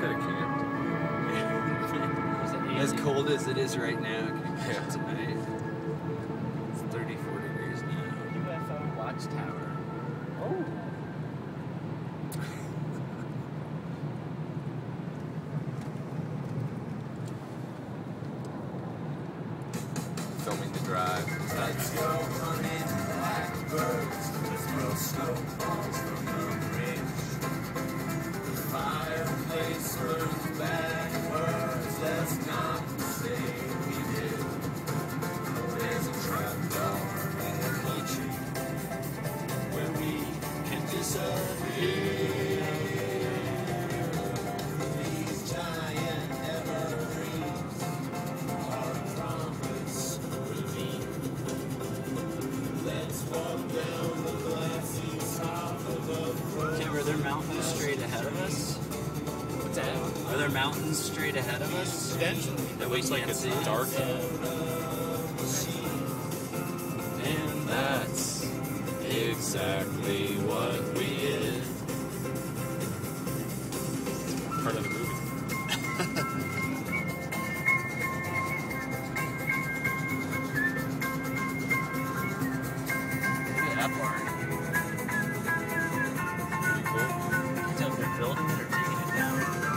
could have camped. As cold as it is right now, could have camped tonight. It's 34 degrees now. UFO watchtower. Oh. Filming the drive. Let's go hunting blackbirds. Let's throw snowballs from the ridge. The fireplace burns backwards. Let's not say we did. There's a trapdoor in the country where we can disappear. These giant evergreens are a promise. Let's walk down the glassy top of a Tim, are there mountains straight ahead of us? What's that? Are there mountains straight ahead of us? Eventually. That we Looks like can't it's see? dark. And that's exactly what we did. Part of the movie. Look at that barn. Pretty cool. So if they're building it or taking it down.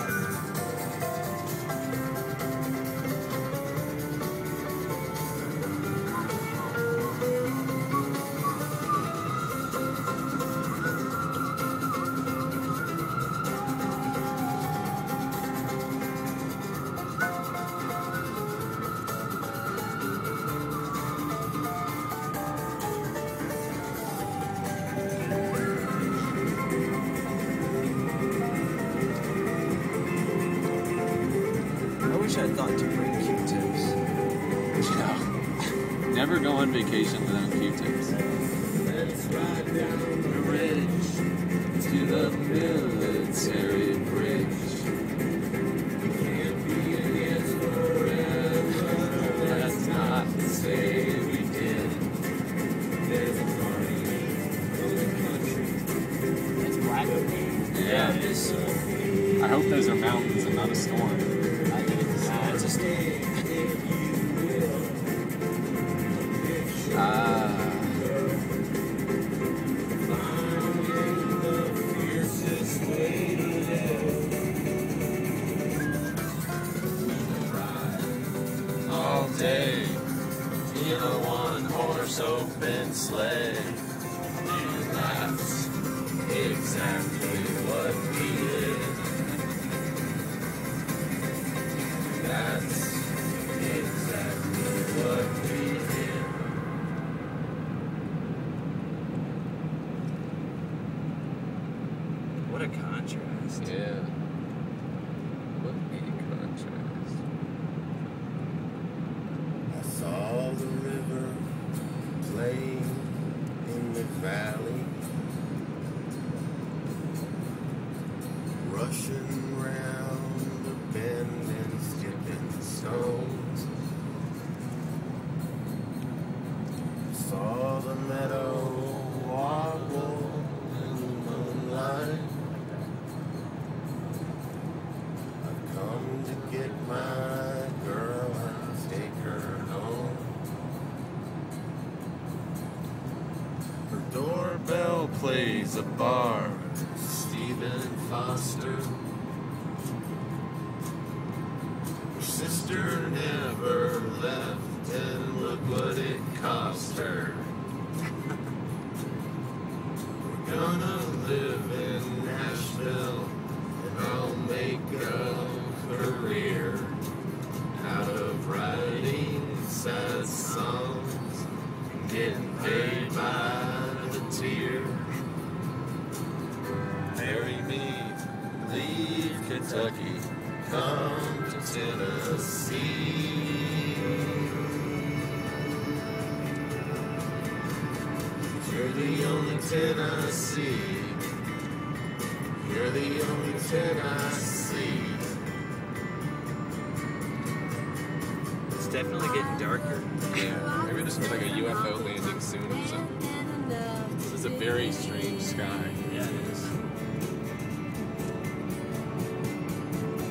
I wish I thought to bring Q-tips. No. Never go on vacation without Q-tips. let's ride down the ridge To the military bridge. Can't be against forever. Let's not say we did. There's a party in the country. It's black. Yeah. I hope those are mountains and not a storm. I think it's a storm. All day in a one-horse open sleigh, and that's exactly what we did. That's exactly what we did. What a contrast. Yeah. What a contrast. I saw the river playing in the valley, rushing round the bend and skipping stones. Saw the meadow wobble in the moonlight. I've come to get my girl and take her home. Her doorbell plays a bar, Stephen Foster. Her sister never left, and look what it cost her. We're gonna live in Nashville, and I'll make a career out of writing sad songs and getting paid by the tear. Marry me, leave Kentucky, come to Tennessee. You're the only Tennessee. You're the only Tennessee. It's definitely getting darker. Yeah. Maybe this is like a UFO landing soon or something. This is a very strange sky. Yeah, it is.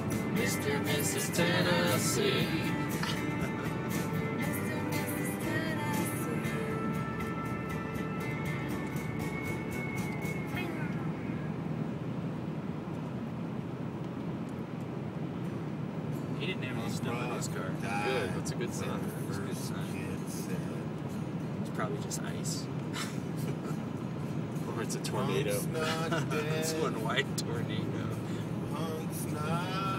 He didn't have any snow in his car. Good, that's a good sign. That's a good sign. It's probably just ice. Or it's a tornado. Punk's not dead. It's one white tornado. Punk's not